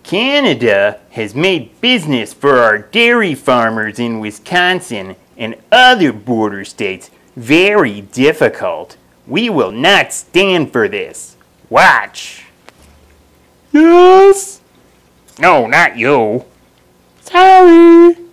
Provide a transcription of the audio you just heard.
Canada has made business for our dairy farmers in Wisconsin and other border states very difficult. We will not stand for this. Watch. Yes? No, not you. Sorry.